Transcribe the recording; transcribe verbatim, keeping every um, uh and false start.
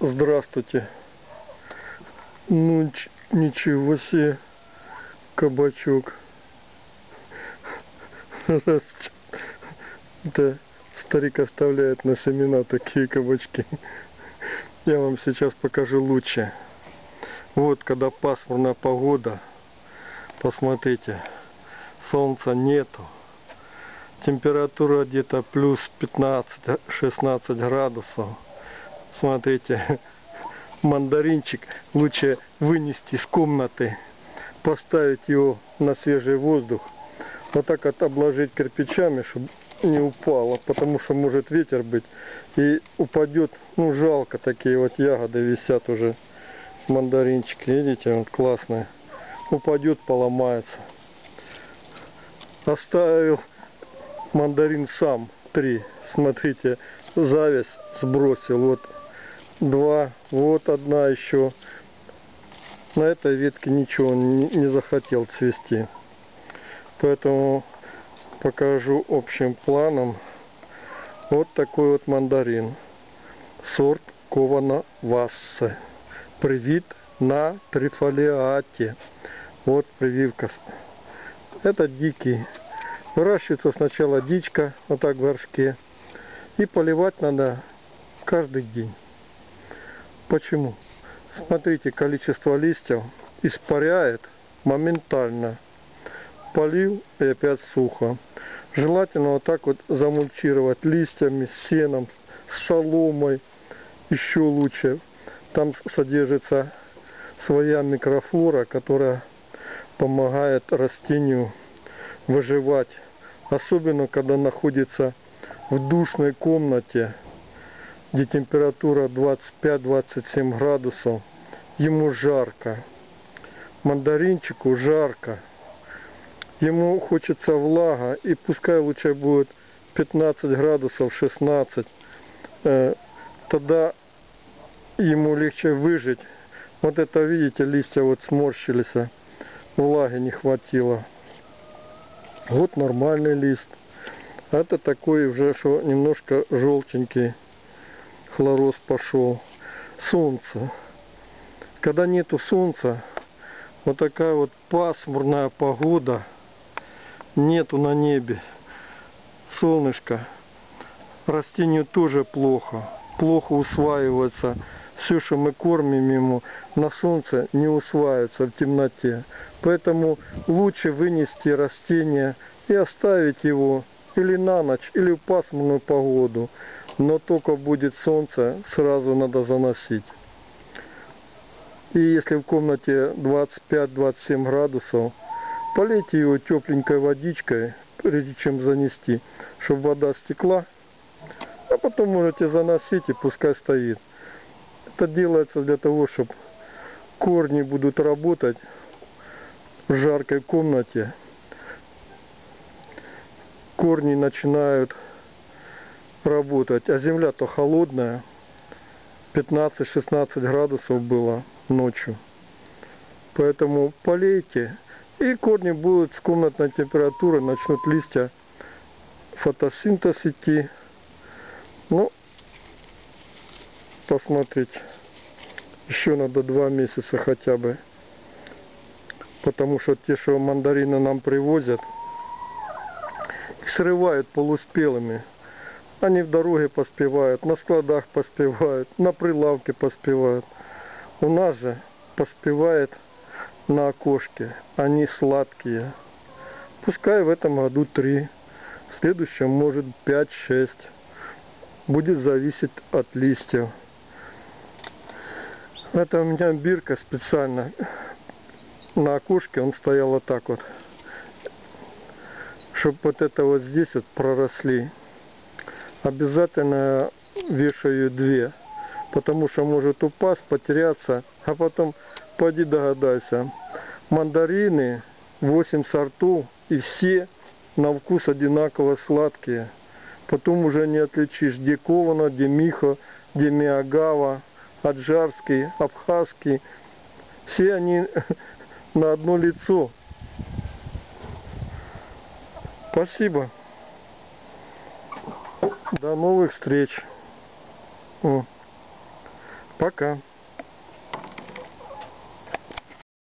Здравствуйте. Ну ничего себе, кабачок. Да, старик оставляет на семена такие кабачки. Я вам сейчас покажу лучше. Вот когда пасмурная погода, посмотрите, солнца нету, температура где-то плюс пятнадцать-шестнадцать градусов. Смотрите, мандаринчик лучше вынести из комнаты, поставить его на свежий воздух, вот так вот обложить кирпичами, чтобы не упало, потому что может ветер быть и упадет. Ну, жалко, такие вот ягоды висят уже, мандаринчики, видите, вот классные. Упадет, поломается. Оставил мандарин сам три, смотрите, зависть сбросил, вот два, вот одна еще. На этой ветке ничего не, не захотел цвести, поэтому покажу общим планом. Вот такой вот мандарин, сорт Кована Вассе, привит на трифолиате. Вот прививка. Это дикий. Выращивается сначала дичка, вот так в горшке, и поливать надо каждый день. Почему? Смотрите, количество листьев испаряет моментально. Полил и опять сухо. Желательно вот так вот замульчировать листьями, с сеном, с соломой. Еще лучше. Там содержится своя микрофлора, которая помогает растению выживать. Особенно, когда находится в душной комнате, где температура двадцать пять — двадцать семь градусов, ему жарко. Мандаринчику жарко. Ему хочется влага, и пускай лучше будет пятнадцать градусов, шестнадцать, э, тогда ему легче выжить. Вот это, видите, листья вот сморщились, влаги не хватило. Вот нормальный лист. Это такой уже, что немножко желтенький. Хлороз пошел. Солнце. Когда нету солнца, вот такая вот пасмурная погода, нету на небе солнышко, растению тоже плохо, плохо усваивается. Все, что мы кормим ему, на солнце не усваивается в темноте. Поэтому лучше вынести растение и оставить его или на ночь, или в пасмурную погоду. Но только будет солнце, сразу надо заносить. И если в комнате двадцать пять — двадцать семь градусов, полейте его тепленькой водичкой, прежде чем занести, чтобы вода стекла, а потом можете заносить и пускай стоит. Это делается для того, чтобы корни будут работать в жаркой комнате. Корни начинают работать, а земля-то холодная, пятнадцать — шестнадцать градусов было ночью. Поэтому полейте, и корни будут с комнатной температуры, начнут листья фотосинтез идти. Ну, посмотреть, еще надо два месяца хотя бы, потому что те, что мандарины нам привозят, их срывают полуспелыми. Они в дороге поспевают, на складах поспевают, на прилавке поспевают. У нас же поспевает на окошке. Они сладкие. Пускай в этом году три, в следующем может пять-шесть. Будет зависеть от листьев. Это у меня бирка специально. На окошке он стоял вот так вот, чтобы вот это вот здесь вот проросли. Обязательно вешаю две, потому что может упасть, потеряться, а потом пойди догадайся. Мандарины восемь сортов, и все на вкус одинаково сладкие. Потом уже не отличишь, где Кована, где Михо, где Миагава, аджарский, абхазский. Все они на одно лицо. Спасибо. До новых встреч. Пока.